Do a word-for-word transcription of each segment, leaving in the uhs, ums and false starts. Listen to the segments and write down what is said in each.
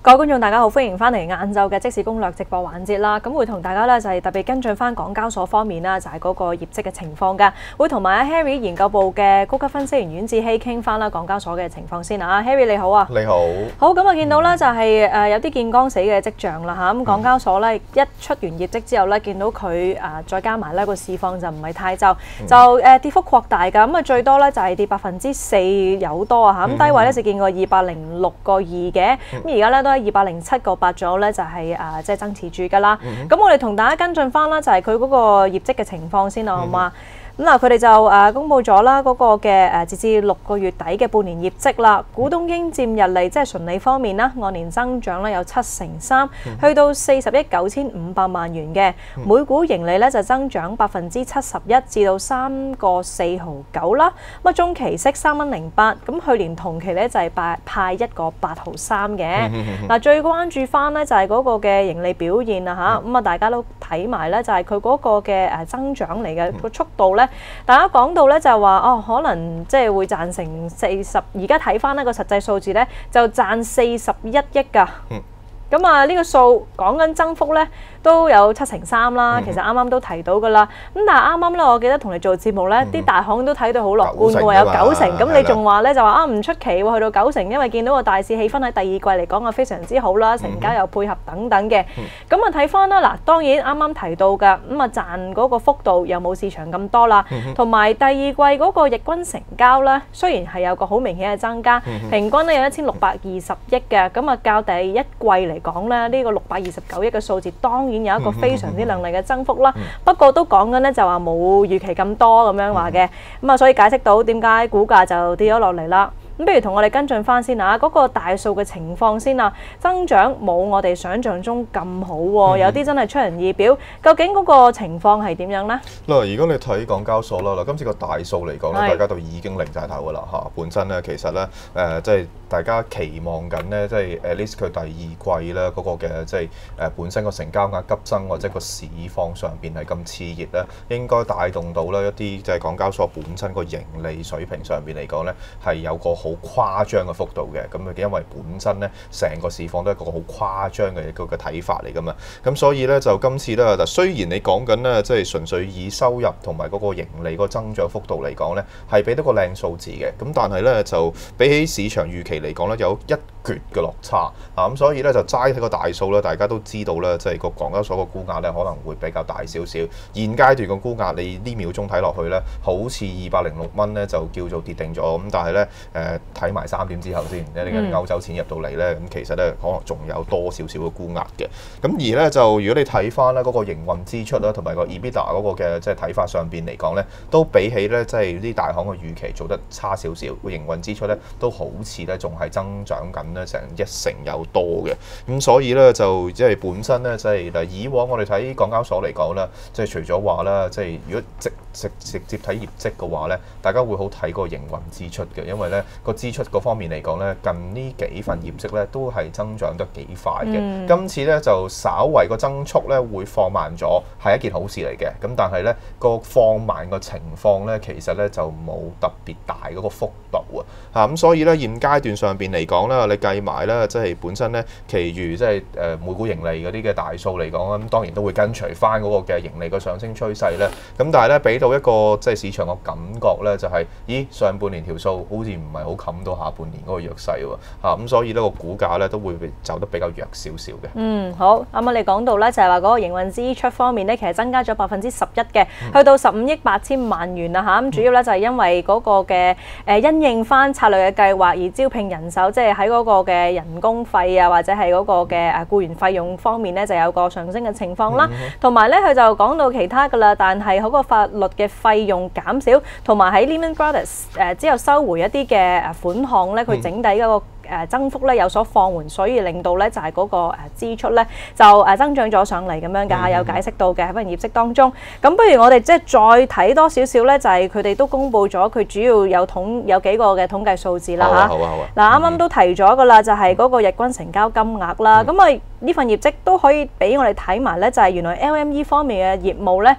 各位觀眾大家好，歡迎翻嚟晏晝嘅即時攻略直播環節啦。咁會同大家咧就係特別跟進翻港交所方面啦，就係嗰個業績嘅情況㗎。會同埋阿 Harry 研究部嘅高級分析員阮志希傾翻啦港交所嘅情況先啊。Harry 你好啊， 你好。 好，咁啊見到咧就係誒有啲見光死嘅跡象啦嚇。咁港交所咧一出完業績之後咧，見到佢誒再加埋咧個市況就唔係太就就誒跌幅擴大㗎。咁啊最多咧就係跌百分之四有多啊嚇。咁低位咧就見過二百零六個二嘅。咁而家咧都係二百零七個八咗咧，就係誒即係增持住㗎啦。咁我哋同大家跟進翻啦，就係佢嗰個業績嘅情況先啦，好嘛？咁嗱，佢哋就誒公佈咗啦嗰個嘅誒截至六個月底嘅半年業績啦，股東應佔溢利即係純利方面啦，按年增長咧有七成三，去到四十億九千五百萬元嘅，每股盈利咧就增長百分之七十一至到三個四毫九啦。咁啊中期息三蚊零八，咁去年同期咧就係派派一個八毫三嘅。嗱最關注翻咧就係嗰個嘅盈利表現啊嚇，咁啊大家都睇埋咧就係佢嗰個嘅誒增長嚟嘅個速度咧。大家講到咧就係話哦，可能即係會賺成四十，而家睇翻呢個實際數字咧就賺四十一億㗎。咁啊呢個數講緊增幅咧都有七成三啦，其實啱啱都提到㗎啦。咁但係啱啱咧，我記得同你做節目咧，啲、嗯、大行都睇到好樂觀㗎喎，有九成。咁你仲話咧就話啊唔出奇喎，去到九成，因為見到個大市氣氛喺第二季嚟講啊非常之好啦，成交又配合等等嘅。咁啊睇翻啦，嗱當然啱啱提到㗎，咁啊賺嗰個幅度又冇市場咁多啦，同埋第二季嗰個日均成交咧，雖然係有個好明顯嘅增加，平均咧有一千六百二十億嘅，咁啊較第一季嚟講咧，呢個六百二十九億嘅數字當然有一個非常之亮麗嘅增幅啦。不過都講緊咧就話冇預期咁多咁樣話嘅，咁啊所以解釋到點解股價就跌咗落嚟啦。咁不如同我哋跟進翻先啊，嗰個大數嘅情況先啊，增長冇我哋想象中咁好喎，有啲真係出人意表。究竟嗰個情況係點樣呢？ 嗱，如果你睇港交所啦，嗱，今次個大數嚟講咧，大家都已經擰晒頭噶啦嚇。本身咧，其實咧，誒，即係大家期望緊咧，即係 at least 佢第二季咧嗰個嘅即係誒本身個成交額急增或者個市況上邊係咁熾熱咧，應該帶動到咧一啲即係港交所本身個盈利水平上邊嚟講咧係有個好誇張嘅幅度嘅，咁啊因為本身咧成個市況都係一個好誇張嘅一個嘅睇法嚟噶嘛，咁所以咧就今次咧，嗱雖然你講緊咧即係純粹以收入同埋嗰個盈利個增長幅度嚟講咧係俾到個靚數字嘅，咁但係咧就比起市場預期嚟講咧有一橛嘅落差啊，咁所以咧就齋睇個大數咧，大家都知道咧即係個港交所個估額咧可能會比較大少少，現階段個估額你呢秒鐘睇落去咧好似二百零六蚊咧就叫做跌定咗，咁但係咧誒睇埋三點之後先，你嘅歐洲錢入到嚟咧，咁其實咧可能仲有多少少嘅估額嘅。咁而咧就如果你睇翻咧嗰個營運支出啦，同埋個 EBITDA 嗰個嘅即係睇法上邊嚟講咧，都比起咧即係啲大行嘅預期做得差少少。個營運支出咧都好似咧仲係增長緊咧成一成有多嘅。咁所以咧就即係本身咧即係嗱以往我哋睇港交所嚟講咧，即係除咗話啦，即係如果直直直接睇業績嘅話咧，大家會好睇個營運支出嘅，因為咧個支出嗰方面嚟講咧，近呢幾份業績咧都係增長得幾快嘅。嗯、今次咧就稍為個增速咧會放慢咗，係一件好事嚟嘅。咁但係咧個放慢個情況咧，其實咧就冇特別大嗰個幅度啊。嚇咁所以咧現階段上邊嚟講咧，你計埋咧即係本身咧，其餘即係誒每股盈利嗰啲嘅大數嚟講，咁當然都會跟隨翻嗰個嘅盈利個上升趨勢咧。咁但係咧俾到一個即係市場個感覺咧，就係、是、咦上半年條數好似唔係好冚到下半年嗰個弱勢喎，嚇咁所以呢個股價咧都會走得比較弱少少嘅。嗯， 好，啱啱你講到咧就係話嗰個營運支出方面咧，其實增加咗百分之十一嘅，去到十五億八千萬元啦嚇。咁主要咧就係因為嗰個嘅誒因應翻策略嘅計劃而招聘人手，即係喺嗰個嘅人工費啊或者係嗰個嘅誒僱員費用方面咧就有個上升嘅情況啦。同埋咧佢就講到其他㗎啦，但係嗰個法律嘅費用減少，同埋喺 Lehman Brothers 誒之後收回一啲嘅誒款項咧，佢整體嗰個誒增幅咧有所放緩，所以令到咧就係嗰個誒支出咧就誒增長咗上嚟咁樣㗎嚇，有解釋到嘅喺份業績當中。咁不如我哋即係再睇多少少咧，就係佢哋都公布咗佢主要有統有幾個嘅統計數字啦嚇。 好啊好啊。 嗱啱啱都提咗㗎啦，就係嗰個日均成交金額啦。咁啊呢份業績都可以俾我哋睇埋咧，就係原來 L M E 方面嘅業務咧。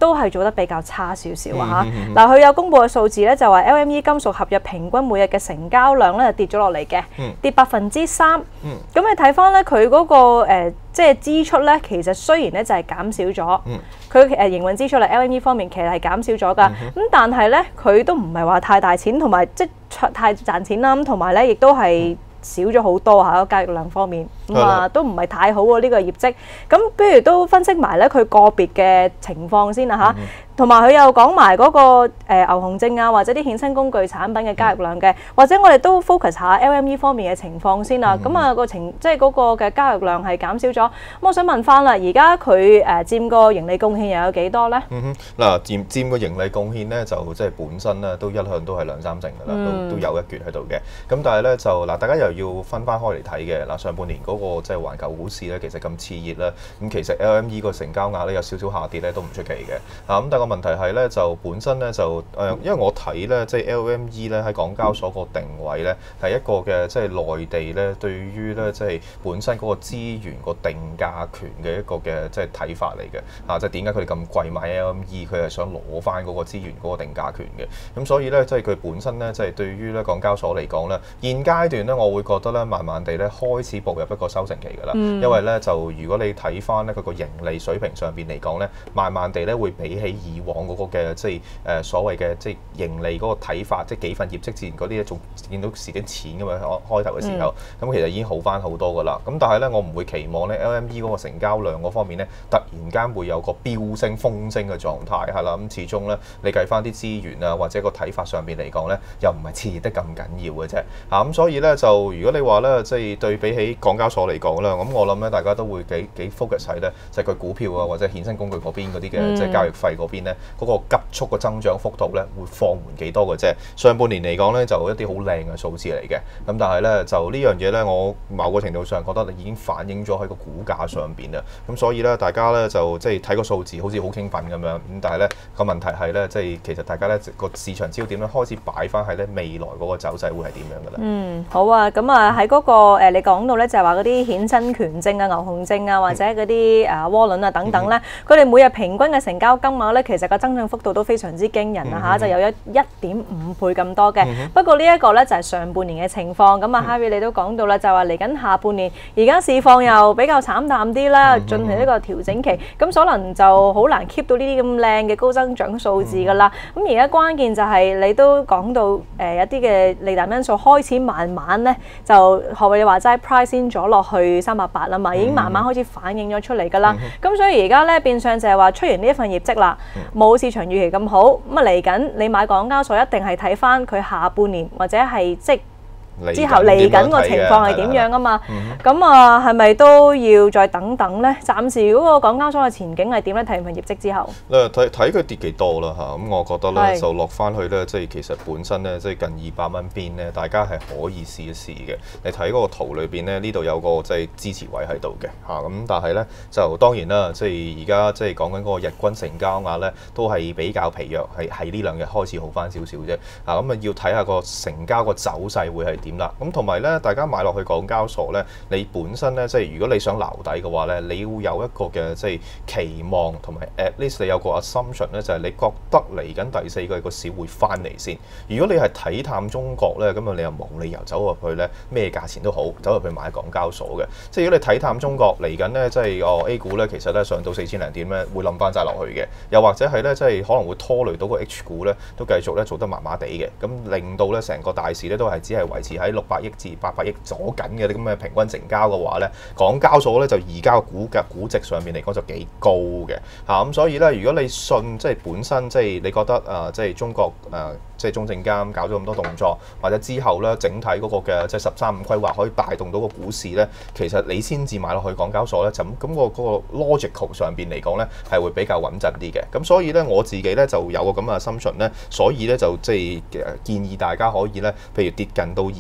都係做得比較差少少啊嚇。嗱，佢有公布嘅數字咧，就話 L M E 金屬合約平均每日嘅成交量咧就跌咗落嚟嘅，跌百分之三。咁你睇翻咧佢嗰個誒即係支出咧，其實雖然咧就係減少咗，佢誒營運支出嚟 L M E 方面其實係減少咗㗎。咁但係咧佢都唔係話太大錢，同埋即係太賺錢啦。咁同埋咧亦都係少咗好多嚇，交易量方面咁啊都唔係太好喎呢個業績。咁不如都分析埋咧佢個別嘅情況先啦嚇。同埋佢又講埋嗰個誒牛熊證啊，或者啲衍生工具產品嘅交易量嘅，或者我哋都 focus 下 L M E 方面嘅情況先啦。咁啊個情即係嗰個嘅交易量係減少咗。咁我想問翻啦，而家佢誒佔個盈利貢獻又有幾多咧？ 嗯哼，嗱佔佔個盈利貢獻咧，就即係本身咧都一向都係兩三成㗎啦，都都有一橛喺度嘅。咁但係咧就嗱，大家又要分翻開嚟睇嘅嗱，上半年嗰個即係環球股市咧，其實咁熾熱啦，咁其實 L M E 個成交額咧有少少下跌咧都唔出奇嘅。啊咁，但係個問題係咧就本身咧就誒，因為我睇咧即係 L M E 咧喺港交所個定位咧係一個嘅即係內地咧對於咧即係本身嗰個資源個定價權嘅一個嘅即係睇法嚟嘅啊！即係點解佢哋咁貴買 L M E？ 佢係想攞翻嗰個資源嗰個定價權嘅。咁所以咧即係佢本身咧即係對於咧港交所嚟講咧，現階段咧我會覺得咧慢慢地咧開始步入一個收成期㗎啦。嗯、因為咧就如果你睇翻咧佢個盈利水平上邊嚟講咧，慢慢地咧會比起以往嗰個嘅即係誒所謂嘅即係盈利嗰個睇法，即係幾份業績之前嗰啲咧，仲見到蝕緊錢㗎嘛，開頭嘅時候，咁、嗯、其實已經好翻好多㗎啦。咁但係咧，我唔會期望咧 L M E 嗰個成交量嗰方面咧，突然間會有個飆升風聲嘅狀態係啦。咁始終咧，你計翻啲資源啊，或者個睇法上邊嚟講咧，又唔係熾熱得咁緊要嘅啫。嚇咁所以咧，就如果你話咧，即係對比起港交所嚟講啦，咁我諗咧，大家都會幾幾 focus 喺咧，就係佢股票啊，或者衍生工具嗰邊嗰啲嘅即係交易費嗰邊咧，嗰個急速嘅增長幅度咧會放緩幾多嘅啫。上半年嚟講咧，就一啲好靚嘅數字嚟嘅。咁但係咧，就呢樣嘢咧，我某個程度上覺得已經反映咗喺個股價上邊啦。咁所以咧，大家咧就即係睇個數字好似好興奮咁樣。咁但係咧個問題係咧，即係其實大家咧個市場焦點咧開始擺翻喺咧未來嗰個走勢會係點樣㗎啦。嗯， 好啊。咁啊喺嗰個誒你講到咧就係話嗰啲衍生權證啊、牛熊證啊，或者嗰啲誒窩輪啊等等咧，佢哋、嗯、每日平均嘅成交金額咧，其實個增長幅度都非常之驚人啊嚇，嗯、就有一一點五倍咁多嘅。嗯、不過呢一個咧就係上半年嘅情況。咁啊 Harry 你都講到啦，就係話嚟緊下半年，而家市況又比較慘淡啲啦，進行呢個調整期，咁可能就好難 keep 到呢啲咁靚嘅高增長數字㗎啦。咁而家關鍵就係你都講到誒一啲嘅利淡因素開始慢慢咧就學為你話齋 price in 咗落去三百八啦嘛，已經慢慢開始反映咗出嚟㗎啦。咁、嗯、所以而家咧變相就係話出完呢一份業績啦，冇市場預期咁好，咁啊嚟緊你買港交所一定係睇翻佢下半年或者係即之後嚟緊個情況係點樣啊嘛？咁啊係咪都要再等等咧？暫時嗰個港交所嘅前景係點咧？睇完份業績之後， 誒睇睇佢跌幾多啦嚇。咁我覺得咧就落翻去咧，即係其實本身咧即係近二百蚊邊咧，大家係可以試一試嘅。你睇嗰個圖裏邊咧，呢度有個即係支持位喺度嘅嚇。咁但係咧就當然啦，即係而家即係講緊嗰個日均成交額咧，都係比較疲弱，係喺呢兩日開始好翻少少啫。啊咁啊要睇下個成交個走勢會係點啦？咁同埋咧，大家買落去港交所咧，你本身咧即係如果你想撈底嘅話咧，你要有一個嘅即係期望，同埋 at least 你有個 assumption 咧，就係你覺得嚟緊第四季個市會翻嚟先。如果你係睇淡中國咧，咁啊你又冇理由走入去咧咩價錢都好，走入去買港交所嘅。即係如果你睇淡中國嚟緊咧，即係哦 A 股咧，其實咧上到四千零點咧，會冧翻晒落去嘅。又或者係咧，即係可能會拖累到個 H 股咧，都繼續咧做得麻麻地嘅。咁令到咧成個大市咧都係只係維持喺六百億至八百億左緊嘅啲咁嘅平均成交嘅話咧，港交所咧就而家嘅股價估值上面嚟講就幾高嘅嚇。咁、啊、所以咧，如果你信即係本身即係你覺得啊、呃，即係中國誒、呃、即係中證監搞咗咁多動作，或者之後咧整體嗰個嘅即係十三五規劃可以帶動到個股市咧，其實你先至買落去港交所咧，就咁咁、嗰個嗰、嗰個 logical 上邊嚟講咧係會比較穩陣啲嘅。咁所以咧我自己咧就有個咁嘅 assumption咧，所以咧就即係建議大家可以咧，譬如跌近到二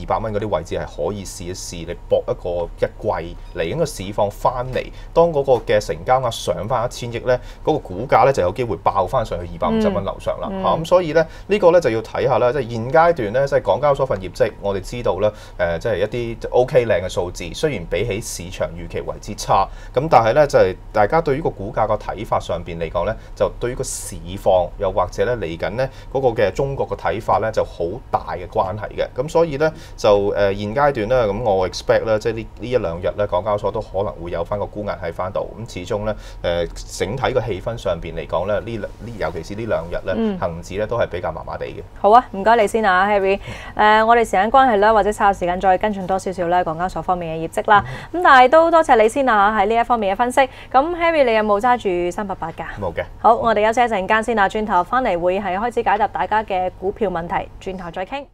二百蚊嗰啲位置係可以試一試，你搏一個一季嚟緊個市況翻嚟，當嗰個嘅成交額上翻一千億咧，嗰、那個股價咧就有機會爆翻上去二百五十蚊樓上啦嚇。咁、嗯嗯、所以咧呢、這個咧就要睇下啦，即係現階段咧即係港交所份業績，我哋知道咧誒即係一啲 OK 靚嘅數字，雖然比起市場預期為之差，咁但係咧就係、是、大家對於個股價個睇法上邊嚟講咧，就對於個市況又或者咧嚟緊咧嗰個嘅中國嘅睇法咧就好大嘅關係嘅。咁所以咧就誒、呃、現階段咧咁我 expect 咧即係呢呢一兩日咧港交所都可能會有翻個沽壓喺翻度。咁始終咧誒、呃、整體個氣氛上邊嚟講咧呢呢尤其是呢兩日咧、嗯、恆指咧都係比較麻麻地嘅。 好啊，唔該你先啊 Harry。誒、呃、我哋時間關係啦，或者稍後時間再跟進多少少咧港交所方面嘅業績啦。咁、嗯、但係都多謝你先啊喺呢一方面嘅分析。咁 Harry 你有冇揸住三百八㗎？ 冇嘅。 好，我哋休息一陣間先啊，轉頭翻嚟會係開始解答大家嘅股票問題，轉頭再傾。